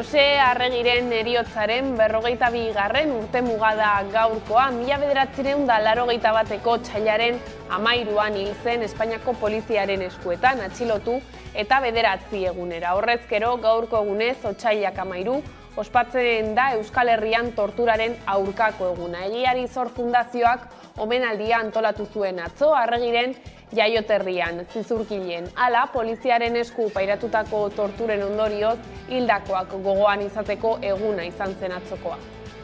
Jose Arregiren heriotzaren 42. urtemuga da gaurkoa. 1981eko otsailaren 13an hil zen Espainiako poliziaren eskuetan atxilotu eta 9 egunera. Horrez gero gaurko egunez otsailak 13 ospatzen da Euskal Herrian torturaren aurkako eguna. Egiari Zor Fundazioak omenaldia antolatu zuen atzo Arregiren jaioterrian, Zizurkilen. Hala, poliziaren esku pairatutako torturen ondorioz hildakoak gogoan izateko eguna izan zen atzokoa.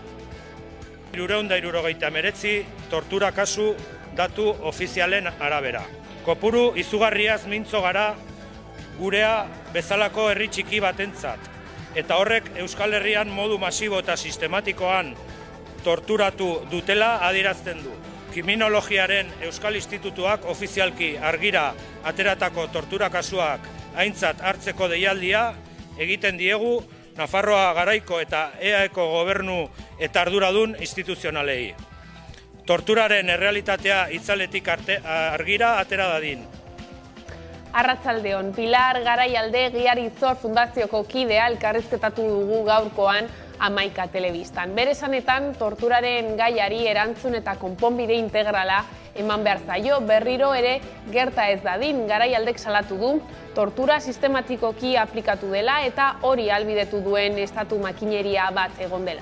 379 tortura kasu datu ofizialen arabera. Kopuru izugarriaz mintzo gara gurea bezalako herri txiki batentzat. Eta horrek Euskal Herrian modu masibo eta sistematikoan torturatu dutela adierazten du. Kriminologiaren Euskal Institutuak ofizialki argira ateratako tortura kasuak aintzat hartzeko deialdia egiten diegu Nafarroa Garaiko eta EAeko gobernu eta arduradun instituzionalei. Torturaren errealitatea itzaletik argira atera dadin. Arratsaldeon, Pilar Garaialde Egiari Zor Fundazioko kidea elkarrizketatu dugu gaurkoan Hamaika telebistan. Bere esanetan, torturaren gaiari erantzun eta konponbide integrala eman behar zaio, berriro ere gerta ez dadin. Garaialdek salatu du, tortura sistematikoki aplikatu dela eta hori ahalbidetu duen estatu makineria bat egon dela.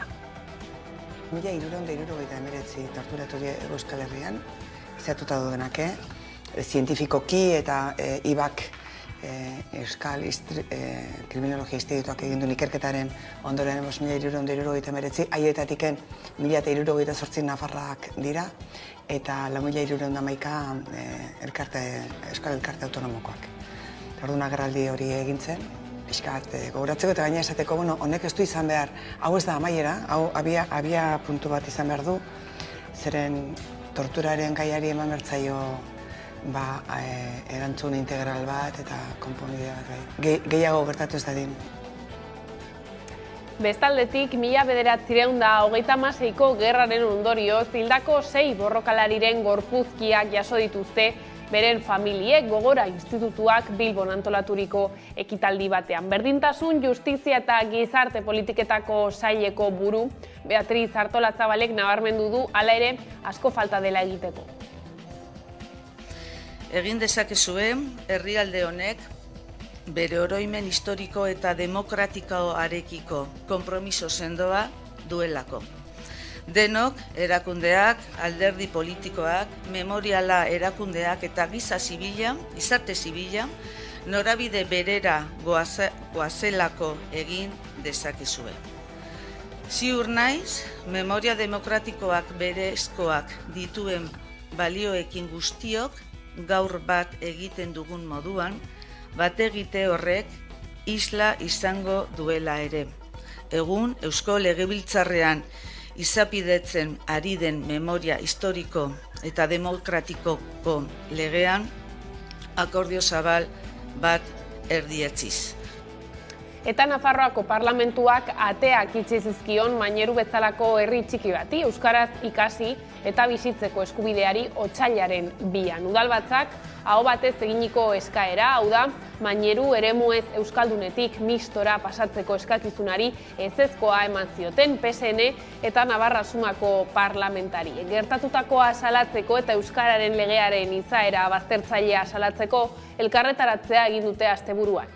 1379 torturatu Euskal Herrian, zehatuta dudenak, zientifikoki eta IBAK Euskal Kriminologia Institutuak egin duen ikerketaren ondoren 1379, haietatiken 1378 Nafarrak dira eta 1311 Euskal Elkarte Autonomokoak. Orduan agerraldi hori egin zen, pixkat gogoratzeko eta gaina esateko, honek ez du izan behar, hau ez da amaiera, hau abia puntu bat izan behar du, zeren torturaren gaiari eman bertzaio erantzun integral bat eta konponbide bat. Gehiago gertatu ez dadin. Bestaldetik, 1936ko gerraren ondorioz hildako 6 borrokalariren gorpuzkiak jaso dituzte beren familiek Gogora Institutuak Bilbon antolaturiko ekitaldi batean. Berdintasun, justizia eta gizarte politiketako saileko buru, Beatriz Artolazabalek nabarmendu du, hala ere asko falta dela egiteko. Egin dezakezue, herrialde honek bere oroimen historiko eta demokratikoarekiko konpromiso sendoa duelako. Denok, erakundeak, alderdi politikoak, memoriala erakundeak eta gizarte zibila, norabide berera goazelako egin dezakezue. Ziur naiz, memoria demokratikoak berezkoak dituen balioekin guztiok, gaur bat egiten dugun moduan, bat egite horrek isla izango duela ere. Egun, Eusko Legebiltzarrean izapidetzen ari den memoria historiko eta demokratikoko legean, akordio zabal bat erdietziz. Eta Nafarroako parlamentuak ateak itxi zizkion Maineru bezalako herri txiki bati, euskaraz ikasi eta bizitzeko eskubideari otsailaren 2an. Udalbatzak aho batez eginiko eskaera, hau da, Maineru eremuez euskaldunetik mistora pasatzeko eskakizunari ezezkoa eman zioten PSN eta Navarra Sumako parlamentari. Gertatutakoa salatzeko eta euskararen legearen izaera baztertzailea salatzeko elkarretaratzea egin dute asteburuan.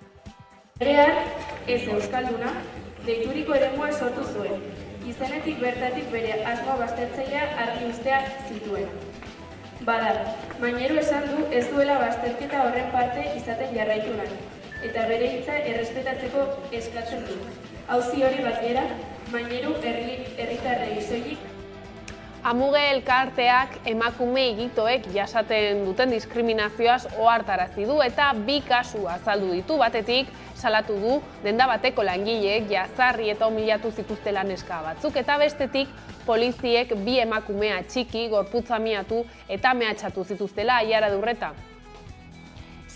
Legeak ez euskalduna deituriko eremua sortu zuen, izenetik bertatik bere asmoa baztertzailea argi uztea zituen. Bada, Maineru esan du ez duela bazterketa horren parte izaten jarraitu nahi, eta bere hitza errespetatzeko eskatzen du. Auzi hori batera, Maineru herritarrei soilik. Amuge elkarteak emakume igitoek jasaten duten diskriminazioaz ohartarazi du eta 2 kasu azaldu ditu. Batetik, salatu du denda bateko langileek jazarri eta humillatu zituztela neska batzuk, eta bestetik poliziek 2 emakumea txiki gorputza miatu eta mehatxatu zituztela Aiara Durreta.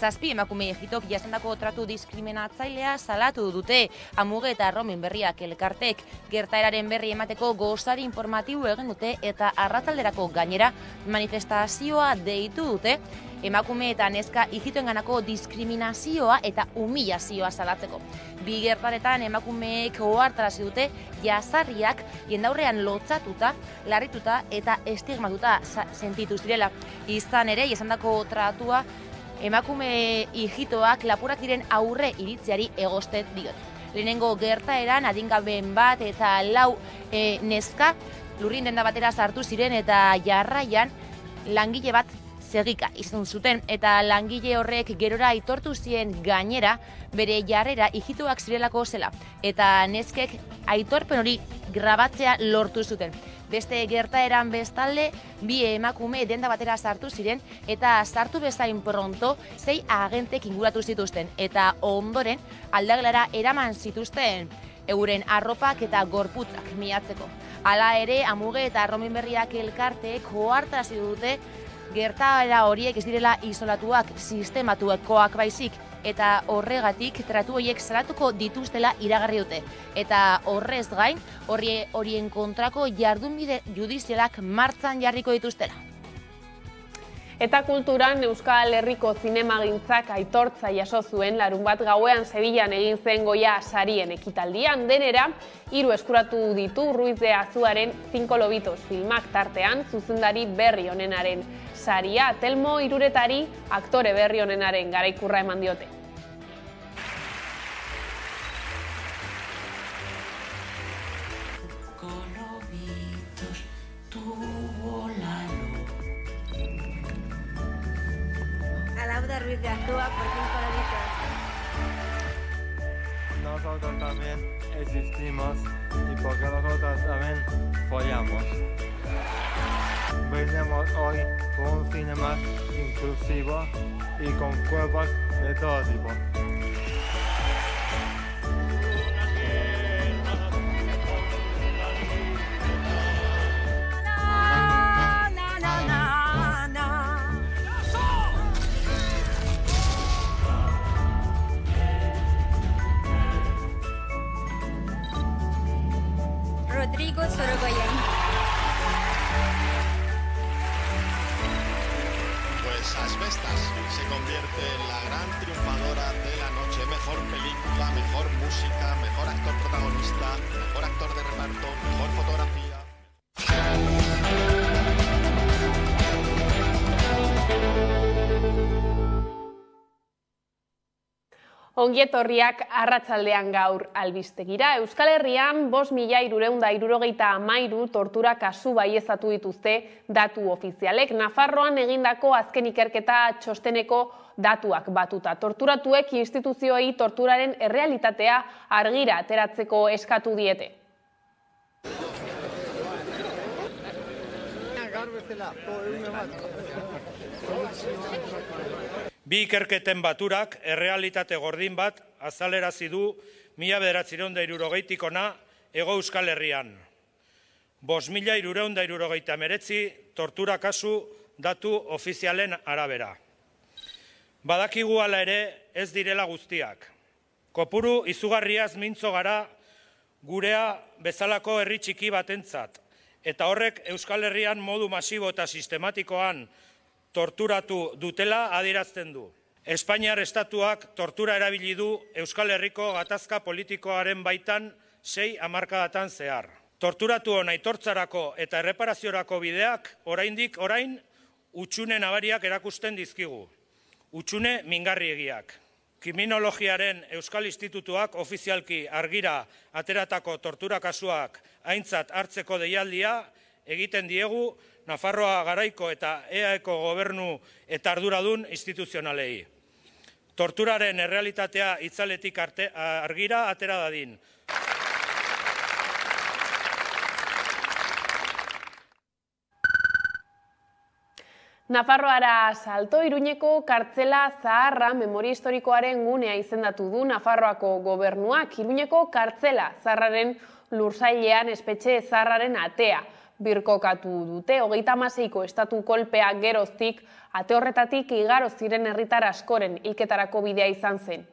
7 emakume egitok jasandako tratu diskriminatzailea salatu dute. Amuge eta Romin Berriak elkartek gertaeraren berri emateko gozari informatibo egin dute eta arratsalderako gainera manifestazioa deitu dute emakume eta neska ijitoenganako diskriminazioa eta humilazioa salatzeko. Bi gertaretan emakumeek ohartarazi dute jazarriak jendaurrean lotzatuta, larrituta eta estigmatuta sentitu zirela. Izan ere, jasandako tratua emakume ijitoak lapurak diren aurre iritziari egozten diote. Lehenengo gertaeran adingabeen bat eta 4 neska lurrin denda batera sartu ziren eta jarraian langile bat segika izan zuten eta langile horrek gerora aitortu zien gainera bere jarrera ijitoak zirelako zela eta neskek aitorpen hori grabatzea lortu zuten. Beste gertaeran bestalde, 2 emakume denda batera sartu ziren eta sartu bezain pronto 6 agentek inguratu zituzten eta ondoren aldagelara eraman zituzten euren arropak eta gorputzak miatzeko. Hala ere, Amuge eta Romin Berriak elkarteek ohartarazi dute gertaera horiek ez direla isolatuak, sistematuekoak baizik, eta horregatik tratu horiek salatuko dituztela iragarri dute. Eta horrez gain, horien kontrako jardunbide judizialak martxan jarriko dituztela. Eta kulturan Euskal Herriko zinemagintzak aitortza jaso zuen larunbat gauean Sevillan egin zen Goya sarien ekitaldian. Denera, 3 eskuratu ditu Ruiz de Azuaren 5 lobitos filmak tartean zuzendari berri honenaren saria. Telmo Iruretari aktore berri honenaren garaikurra eman diote. Ruiz de Azúa por 5 lobitos. Nosotros también existimos y porque nosotros también follamos. Brindemos hoy por un cine más inclusivo y con cuerpos de todo tipo. Rodrigo Sorogoyen. Pues Asbestas se convierte en la gran triunfadora de la noche. Mejor película, mejor música, mejor actor protagonista, mejor actor de reparto, mejor fotografía. Ongietorriak arratsaldean gaur albistegira. Euskal Herrian 5.373 tortura kasu baieztatu dituzte datu ofizialek. Nafarroan egindako azken ikerketa txosteneko datuak batuta. Torturatuek instituzioei torturaren errealitatea argira ateratzeko eskatu diete. Bi ikerketen baturak errealitate gordin bat azalerazi du 1970tik hona Hego Euskal Herrian. 5.379 tortura kasu datu ofizialen arabera. Badakigu hala ere ez direla guztiak. Kopuru izugarriaz mintzo gara gurea bezalako herri txiki batentzat, eta horrek Euskal Herrian modu masibo eta sistematikoan torturatu dutela adierazten du. Espainiar estatuak tortura erabili du Euskal Herriko gatazka politikoaren baitan 6 hamarkadatan zehar. Torturatu hona aitortzarako eta erreparaziorako bideak orain hutsune nabariak erakusten dizkigu. Hutsune mingarriegiak. Kriminologiaren Euskal Institutuak ofizialki argira ateratako tortura kasuak aintzat hartzeko deialdia egiten diegu Nafarroa Garaiko eta EAeko gobernu eta arduradun instituzionalei. Torturaren errealitatea itzaletik argira atera dadin. Nafarroara salto. Iruñeko kartzela zaharra memoria historikoaren gunea izendatu du Nafarroako gobernuak. Iruñeko kartzela zaharraren lursailean espetxe zaharraren atea birkokatu dute. 36ko estatu kolpea geroztik, ate horretatik igaro ziren herritar askoren hilketarako bidea izan zen.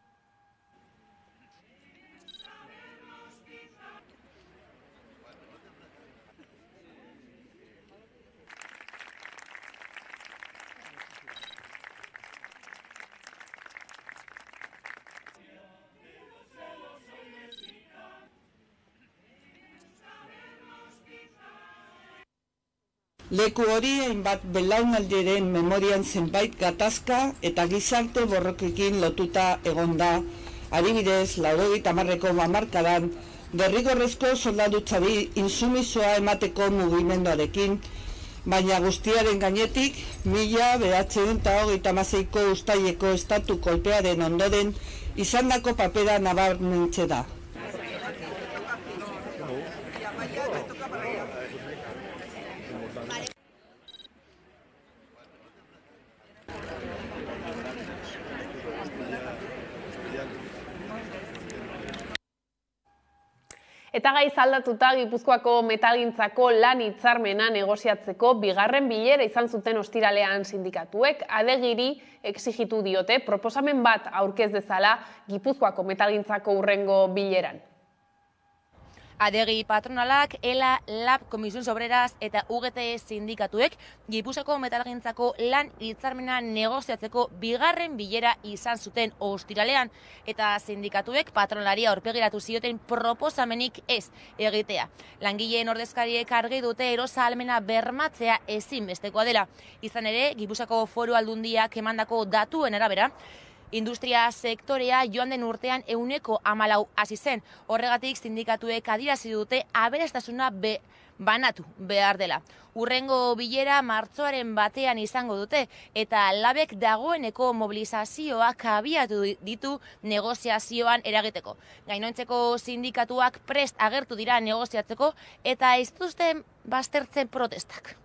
Leku hori hainbat belaunaldiren memorian zenbait gatazka eta gizarte borrokekin lotuta egon da. Adibidez, 80ko hamarkadan derrigorrezko soldadutzari intsumisoa emateko mugimenduarekin, baina guztiaren gainetik 1936ko uztaileko estatu kolpearen ondoren izandako papera nabarmentze da. Eta gaiz aldatuta Gipuzkoako metalgintzako lan hitzarmena negoziatzeko bigarren bilera izan zuten ostiralean sindikatuek. Adegiri exigitu diote proposamen bat aurkez dezala Gipuzkoako metalgintzako hurrengo bileran. Adegi patronalak, ELA, LAB, Comisiones Obreras eta UGT sindikatuek Gipuzkoako metalgintzako lan hitzarmena negoziatzeko bigarren bilera izan zuten ostiralean eta sindikatuek patronalari aurpegiratu zioten proposamenik ez egitea. Langileen ordezkariek argi dute erosahalmena bermatzea ezinbestekoa dela. Izan ere, Gipuzkoako Foru Aldundiak emandako datuen arabera, industria sektorea joan den urtean 14% hasi zen. Horregatik sindikatuek adierazi dute aberastasuna banatu behar dela. Hurrengo bilera martxoaren batean izango dute eta labek dagoeneko mobilizazioak abiatu ditu negoziazioan eragiteko. Gainontzeko sindikatuak prest agertu dira negoziatzeko eta ez dituzte baztertzen protestak.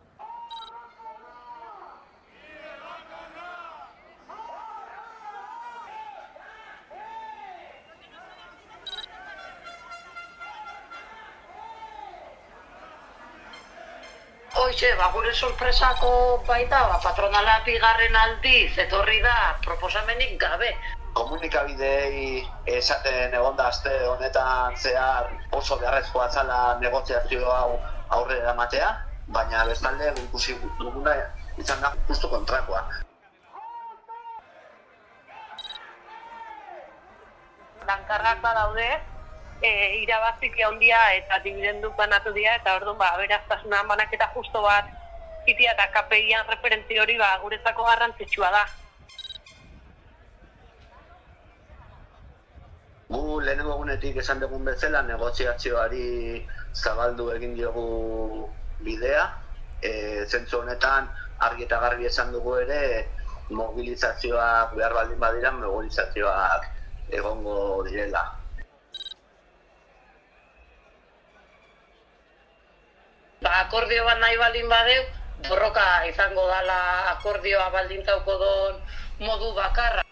Hoxe, gure sorpresako baita, patronala bigarren aldiz etorri da proposamenik gabe. Komunikabideei esaten egonda aste honetan zehar oso beharrezkoa zala negoziazio hau aurrera eramatea, baina bestalde ikusi duguna izan da justu kontrakoa. Lankarrak badaude, irabazik handia eta dividenduk banatu dira eta orduan aberastasuna banaketa justo bat itia eta KPI-an referentzi hori guretzako garrantzitsua da. Gu lehenengo egunetik esan dugun bezala negoziazioari zabaldu egin diogu bidea. Zentzu honetan argi eta garbi esan dugu ere mobilizazioak behar baldin badira mobilizazioak egongo direla. Akordio bat nahi baldin badeu, borroka izango dela akordioa baldintzauko don modu bakarra.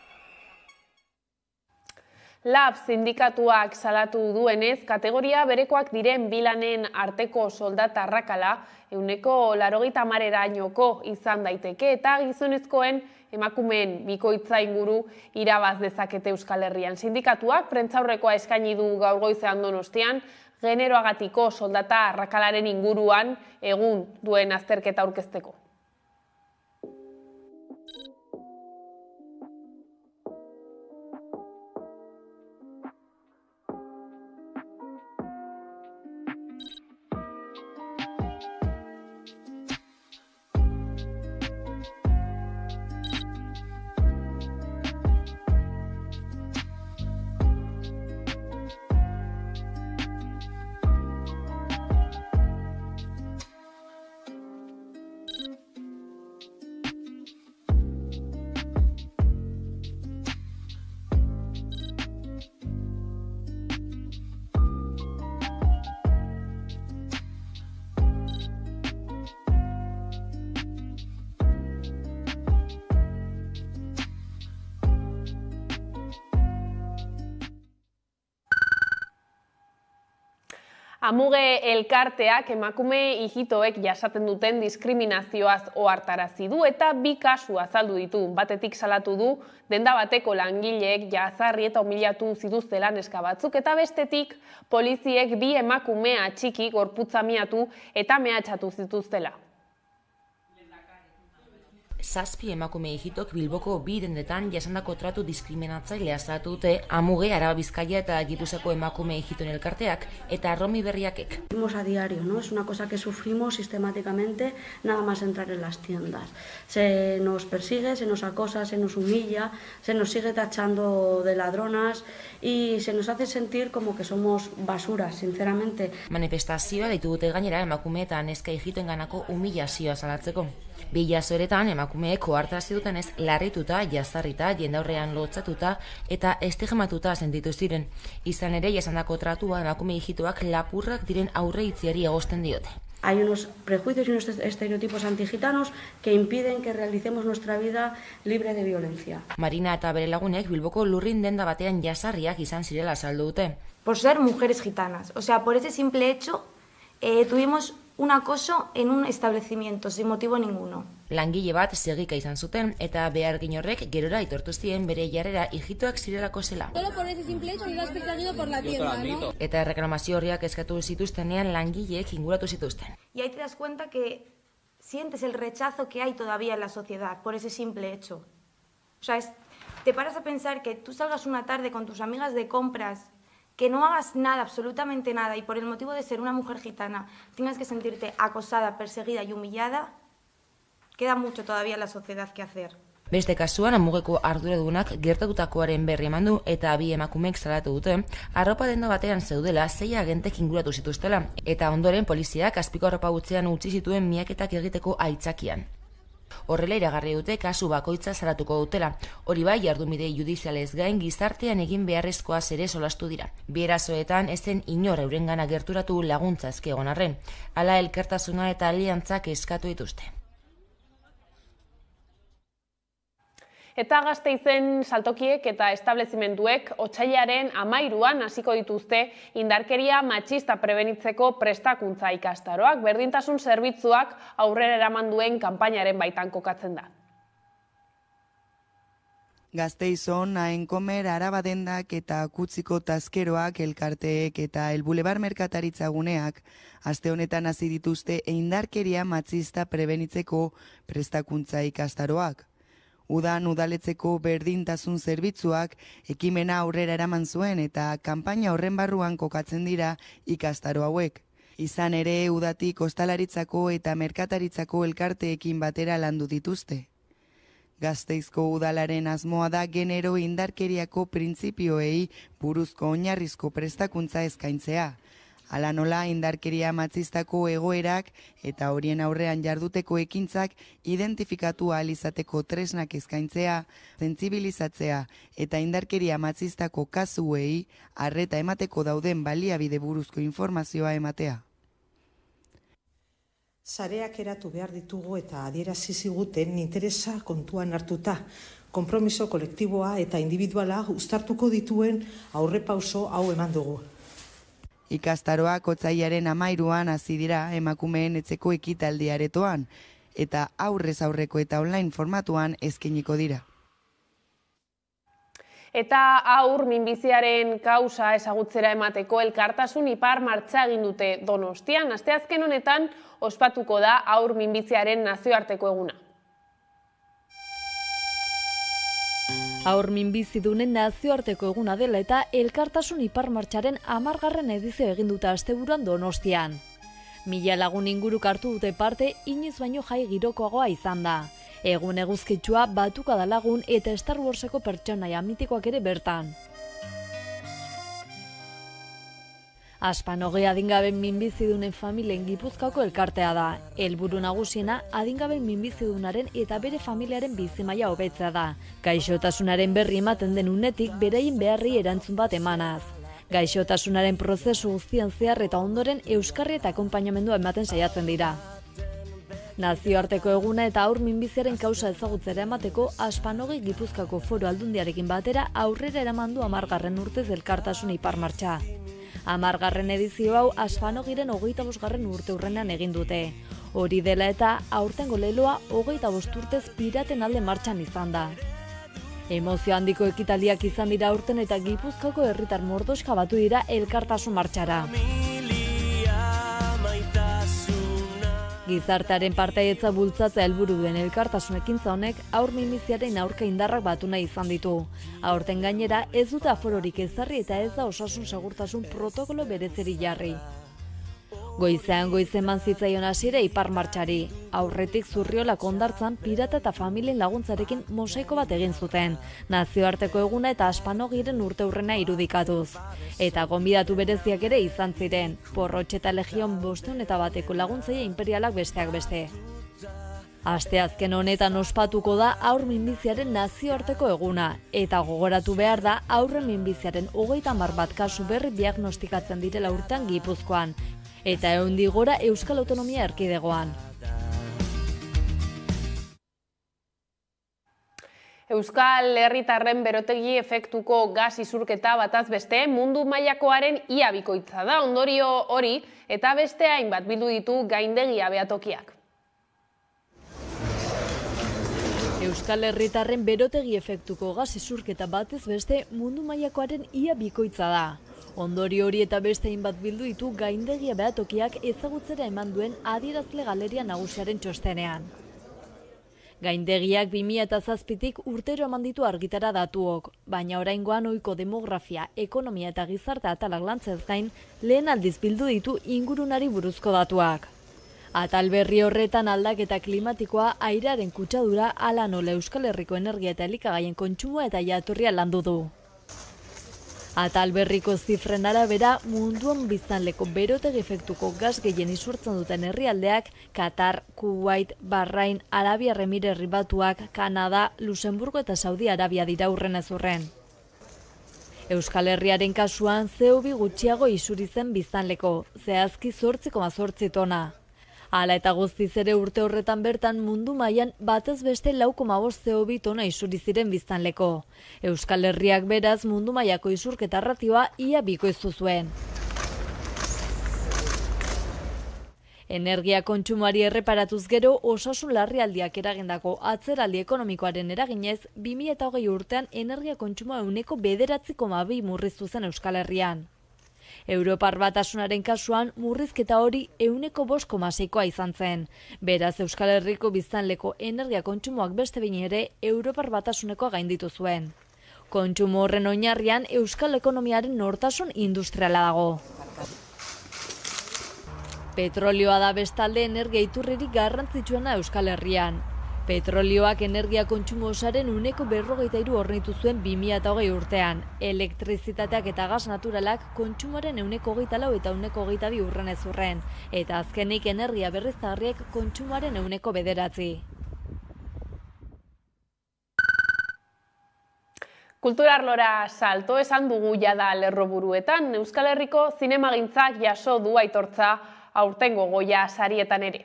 LAB sindikatuak salatu duenez, kategoria berekoak diren bilanen arteko soldata arrakala 80%erainoko izan daiteke eta gizonezkoen emakumeen bikoitza inguru irabaz dezakete Euskal Herrian. Sindikatuak prentsaurrekoa eskaini du gaur goizean Donostian, generoagatiko soldata arrakalaren inguruan egun duen azterketa aurkezteko. Amuge elkarteak emakume ijitoek jasaten duten diskriminazioaz ohartarazi du eta 2 kasu azaldu ditu. Batetik salatu du denda bateko langileek jazarri eta humilatu zituztela neska batzuk eta bestetik poliziek 2 emakume atxiki gorputza miatu eta mehatxatu zituztela. 7 emakume hijitok Bilboko 2 dendetan jasandako tratu diskriminatzailea salatu dute Amuge, Araba Bizkaia eta Gipuzkoako emakume hijitoen elkarteak eta Romi Berriakek. Vivimos a diario, ¿no? Es una cosa que sufrimos sistemáticamente nada más entrar en las tiendas. Se nos persigue, se nos acosa, se nos humilla, se nos sigue tachando de ladronas y se nos hace sentir como que somos basuras, sinceramente. Manifestazioa deitu dute gainera emakume eta neska hijitoenganako humillazioa salatzeko. 2 jasoeretan emakumeek ohartarazi dutenez larrituta, jazarrita, jendaurrean lotzatuta eta estigmatuta sentitu ziren. Izan ere, jasandako tratua emakume hijitoak lapurrak diren aurreitziari egozten diote. Hay unos prejuicios y unos estereotipos antigitanos que impiden que realicemos nuestra vida libre de violencia. Marina eta bere lagunek Bilboko lurrin denda batean jasarriak izan zirela saldu dute. Por ser mujeres gitanas, o sea, por ese simple hecho tuvimos un acoso en un establecimiento, sin motivo ninguno. Langile bat segika izan zuten eta behargin horrek gerora aitortu zien bere jarrera hijitoak zirelako zela. Solo por ese simple hecho lo has perseguido por la tienda, ¿no? Eta erreklamazio horriak eskatu zituztenean langileek inguratu zituzten. Y ahí te das cuenta que sientes el rechazo que hay todavía en la sociedad por ese simple hecho. O sea, te paras a pensar que tú salgas una tarde con tus amigas de compras, que no hagas nada, absolutamente nada, y por el motivo de ser una mujer gitana tengas que sentirte acosada, perseguida y humillada, queda mucho todavía en la sociedad que hacer. Beste kasuan, Amugeko arduradunak gertatutakoaren berri eman du eta 2 emakumeek salatu dute, arropa denda batean zeudela 6 agentek inguratu zituztela, eta ondoren poliziak azpiko arropa gutzean utzi zituen miaketak egiteko aitzakian. Horrela iragarri dute kasu bakoitza salatuko dutela. Hori bai, jardunbide judizialez gain gizartean egin beharrezkoaz ere solastu dira. 2 erasoetan ez zen inor eurengana gerturatu laguntza eske egon arren. Hala elkartasuna eta aliantzak eskatu dituzte. Eta Gasteizen saltokiek eta establezimenduek otsailaren 13an hasiko dituzte indarkeria matxista prebenitzeko prestakuntza ikastaroak. Berdintasun zerbitzuak aurrera eraman duen kanpainaren baitan kokatzen da. Gasteizon, Aenkomer, Araba dendak eta Kutziko tazkeroak elkarteek eta el Bulebar Merkataritza guneak aste honetan hasi dituzte indarkeria matxista prebenitzeko prestakuntza ikastaroak. Udan udaletzeko berdintasun zerbitzuak ekimena aurrera eraman zuen eta kanpaina horren barruan kokatzen dira ikastaro hauek. Izan ere, udatik ostalaritzako eta merkataritzako elkarteekin batera landu dituzte. Gasteizko udalaren asmoa da genero indarkeriako printzipioei buruzko oinarrizko prestakuntza eskaintzea. Hala nola indarkeria matxistako egoerak eta horien aurrean jarduteko ekintzak identifikatu ahal izateko tresnak eskaintzea, sentsibilizatzea eta indarkeria matxistako kasuei arreta emateko dauden baliabide buruzko informazioa ematea. Sareak eratu behar ditugu eta adierazi ziguten interesa kontuan hartuta, konpromiso kolektiboa eta individuala uztartuko dituen aurrepauso hau eman dugu. Ikastaroak otsailaren 13an hasi dira emakumeen etxeko ekitaldi aretoan eta aurrez aurreko eta online formatuan eskainiko dira. Eta haur minbiziaren kausa ezagutzera emateko elkartasun ipar martxa egin dute Donostian. Asteazken honetan ospatuko da haur minbiziaren nazioarteko eguna. Haur minbizidunen nazioarteko eguna dela eta elkartasun ipar martxaren 10. edizio egin dute asteburuan Donostian. 1000 lagun inguruk hartu dute parte, inoiz baino jai girokoagoa izan da. Egun eguzkitsua, Batukada lagun eta Star Warseko pertsonaia mitikoak ere bertan. Aspanoge adingaben minbizidunen familien Gipuzkoako elkartea da. Helburu nagusiena adingaben minbizidunaren eta bere familiaren bizimaila hobetzea da. Gaixotasunaren berri ematen den unetik beraien beharri erantzun bat emanaz. Gaixotasunaren prozesu guztian zehar eta ondoren euskarri eta akonpainamendua ematen saiatzen dira. Nazioarteko eguna eta haur minbiziaren kausa ezagutzera emateko Aspanoge Gipuzkoako Foru Aldundiarekin batera aurrera eraman du 10. urtez elkartasun ipar martxa. 10. edizio hau Aspanogiren 25. urteurrenean egin dute. Hori dela eta aurtengo leloa 25 urtez piraten alde martxan izan da. Emozio handiko ekitaldiak izan dira aurten eta Gipuzkoako herritar mordoxka batu dira elkartasun martxara. Gizartearen partaidetza bultzatzea helburu duen elkartasun ekintza honek haur minbiziaren aurka indarrak batu nahi izan ditu. Aurten gainera ez dute afororik ezarri eta ez da osasun segurtasun protokolo berezeri jarri. Goizean eman zitzaion hasiera ipar martxari. Aurretik Zurriola Hondartzan pirata eta familien laguntzarekin mosaiko bat egin zuten, nazioarteko eguna eta Aspanogiren urteurrena irudikatuz. Eta gonbidatu bereziak ere izan ziren, Porrotxe eta Legion 501 laguntzaile imperialak besteak beste. Asteazken honetan ospatuko da haur minbiziaren nazioarteko eguna, eta gogoratu behar da haurren minbiziaren 30 kasu berri diagnostikatzen direla urtean Gipuzkoan, eta 100 gora Euskal Autonomia Erkidegoan. Euskal herritarren berotegi efektuko gas isurketa bataz beste mundu mailakoaren ia bikoitza da, ondorio hori eta beste hainbat bildu ditu gaindegi abeatokiak. Euskal herritarren berotegi efektuko gas isurketa batez beste mundu mailakoaren ia bikoitza da. Ondorio hori eta beste hainbat bildu ditu gaindegia behatokiak ezagutzera eman duen adierazle galeria nagusiaren txostenean. Gaindegiak 2007tik urtero eman ditu argitara datuok, baina oraingoan ohiko demografia, ekonomia eta gizarte atalak lantzez gain, lehen aldiz bildu ditu ingurunari buruzko datuak. Atal berri horretan aldaketa klimatikoa, airearen kutsadura, hala nola Euskal Herriko energia eta elikagaien kontsumoa eta jatorria landu du. Atal berriko zifren arabera, munduan biztanleko berotegi efektuko gas gehien isurtzen duten herrialdeak Katar, Kuwait, Bahrain, Arabiar Emirerri Batuak, Kanada, Luxemburgo eta Saudi Arabia dira hurrenez hurren. Euskal Herriaren kasuan CO2 gutxiago isuri zen biztanleko, zehazki 8,8 tona. Hala eta guztiz ere urte horretan bertan mundu mailan batez beste 4,5 CO2 tona isuri ziren biztanleko. Euskal Herriak beraz mundu mailako isurketa ratioa ia bikoiztu zuen. Energia kontsumoari erreparatuz gero osasun larrialdiak eragindako atzeraldi ekonomikoaren eraginez 2020 urtean energia kontsumoa 9,2 murriztu zen Euskal Herrian. Europar Batasunaren kasuan murrizketa hori 5,6 izan zen. Beraz, Euskal Herriko biztanleko energia kontsumoak beste behin ere Europar Batasunekoa gainditu zuen. Kontsumo horren oinarrian Euskal ekonomiaren nortasun industriala dago. Petrolioa da bestalde energia iturririk garrantzitsuena Euskal Herrian. Petrolioak energia kontsumo osaren 43% hornitu zuen 2020 urtean. Elektrizitateak eta gas naturalak kontsumoaren 24% eta 22% urrenez urren. Eta azkenik energia berriztagarriek kontsumoaren 9%. Kulturarlora salto esan dugu jada lerroburuetan, Euskal Herriko zinemagintzak jaso du aitortza aurtengo Goya sarietan ere.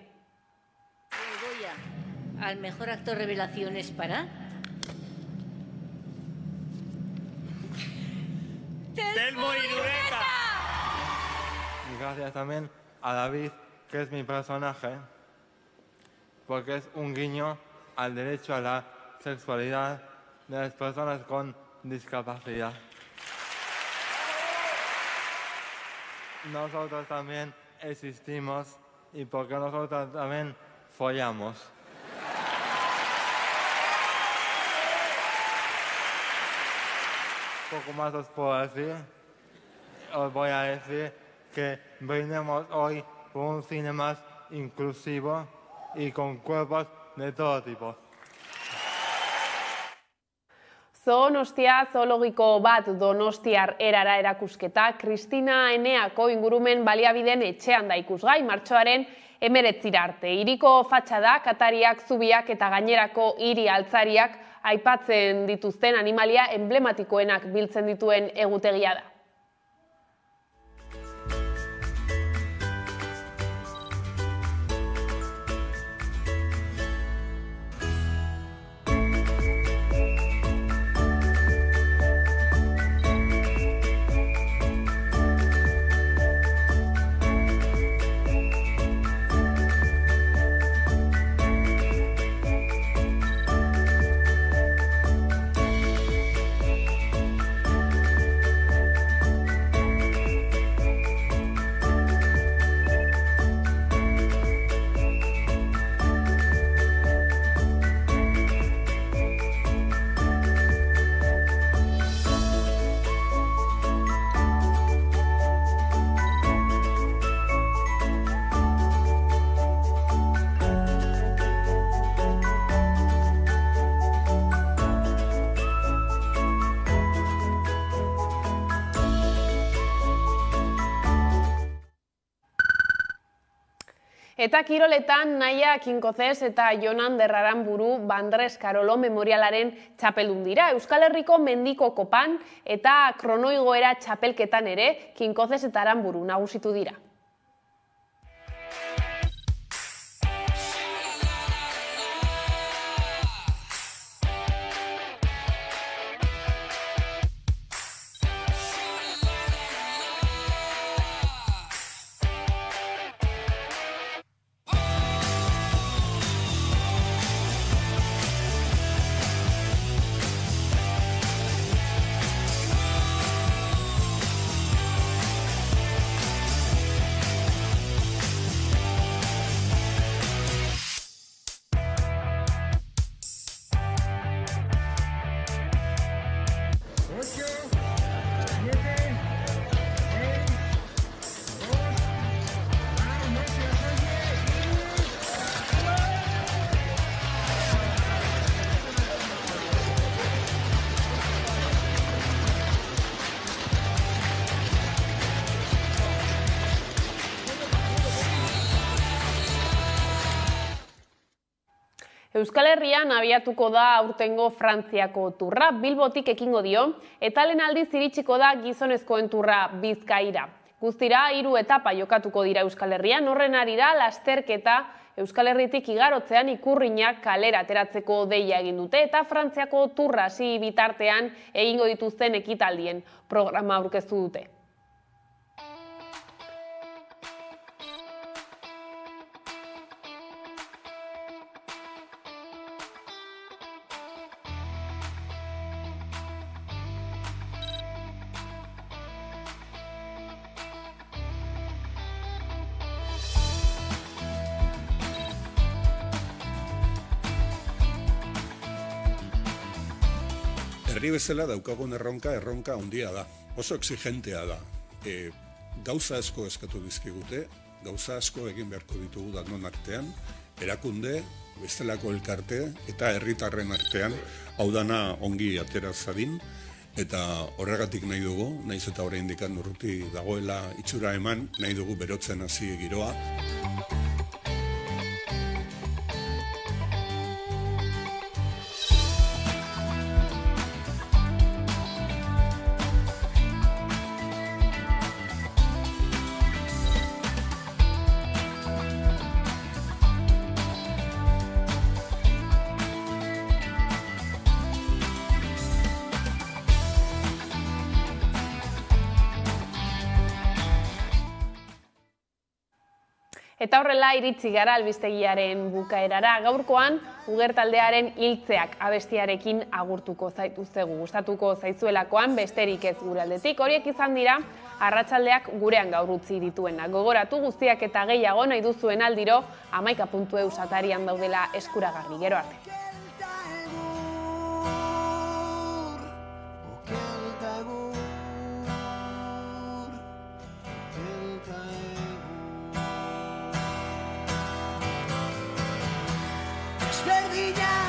Al mejor actor revelación es para... ¡Telmo Irureta! Y gracias también a David, que es mi personaje, porque es un guiño al derecho a la sexualidad de las personas con discapacidad. Nosotros también existimos y porque nosotros también follamos. Poco más os puedo decir. Os voy a decir que brindemos hoy por un cine más inclusivo y con cuerpos de todo tipo. Zoonostia zoologiko bat Donostiar erara erakusketa Kristina Eneako ingurumen baliabideen etxean da ikusgai martxoaren 19 arte. Hiriko fatxada, katariak, zubiak eta gainerako hiri altzariak aipatzen dituzten animalia emblematikoenak biltzen dituen egutegia da. Eta kiroletan Naia Kinkozes eta Jonan Derraranburu Bandres Karolo memorialaren txapeldun dira. Euskal Herriko mendiko kopan eta kronoigoera txapelketan ere Kinkozes eta Aranburu nagusitu dira. Euskal Herrian abiatuko da aurtengo Frantziako turra, Bilbotik ekingo dio, eta lehen aldiz iritsiko da gizonezkoen turra Bizkaira. Guztira, 3 etapa jokatuko dira Euskal Herrian, horren arira lasterketa Euskal Herritik igarotzean ikurrinak kalera ateratzeko deia egin dute, eta Frantziako turra hasi bitartean egingo dituzten ekitaldien programa aurkeztu dute. Herri bezala daukagun erronka handia da, oso exigentea da. Gauza asko eskatu dizkigute, gauza asko egin beharko ditugu danon artean, erakunde, bestelako elkarte eta herritarren artean, hau dana ongi atera zadin, eta horregatik nahi dugu, nahiz eta oraindik urruti dagoela itxura eman, nahi dugu berotzen hasi giroa. Eta horrela iritsi gara albistegiaren bukaerara. Gaurkoan, Uger taldearen Hiltzeak abestiarekin agurtuko zaituztegu. Gustatuko zaizuelakoan besterik ez gure aldetik. Horiek izan dira, arratsaldeak gurean gaur utzi dituenak. Gogoratu guztiak eta gehiago nahi duzuen aldiro, 11.eus atarian daudela eskuragarri. Gero arte. Berdina